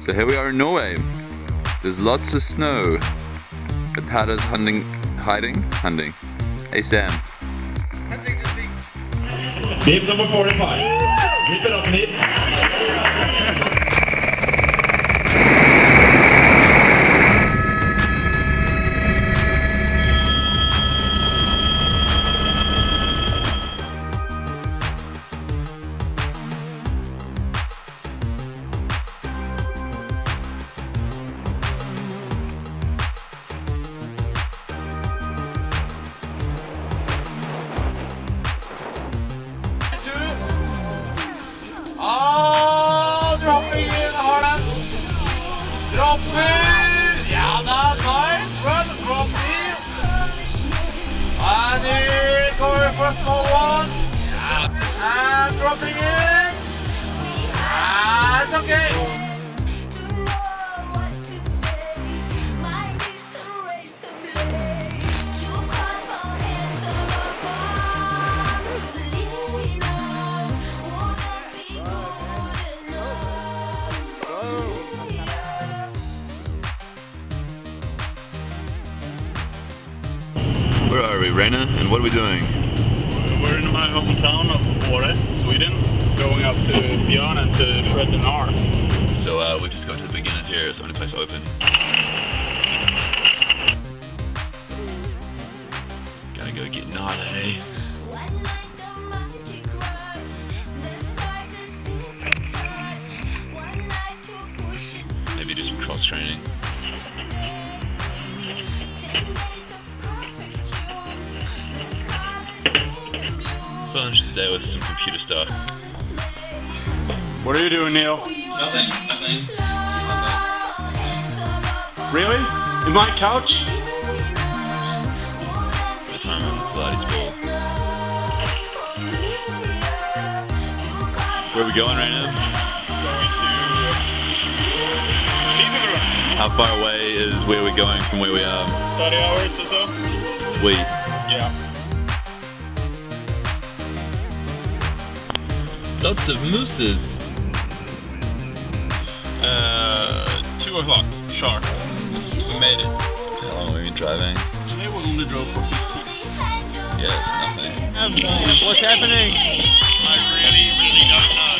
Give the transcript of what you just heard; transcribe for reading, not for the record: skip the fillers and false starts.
So here we are in Norway. There's lots of snow. The padders hiding. ASM. Bib number 45. Rip it up, Nip. Dropping in hard. Dropping. Yeah, that's nice. Run, dropping. And here going for a small one. And dropping in. That's okay. Where are we, Reine? And what are we doing? We're in my hometown of Åre, Sweden, going up to Björn and to Røldal and Fieberbrunn. So we've just got to the beginners here, so many places open. Gotta go get gnarly. Maybe do some cross training. Fun today with some computer stuff. What are you doing, Neil? Nothing. Really? In my couch? The time I'm Pilates ball. Where are we going right now? Going to Fieberbrunn. How far away is where we're going from where we are? 30 hours or so? Sweet. Yeah. Lots of mooses. 2 o'clock, sharp. We made it. How long have we been driving? Today we only drove for 50. Yes, nothing. What's happening? I really don't know.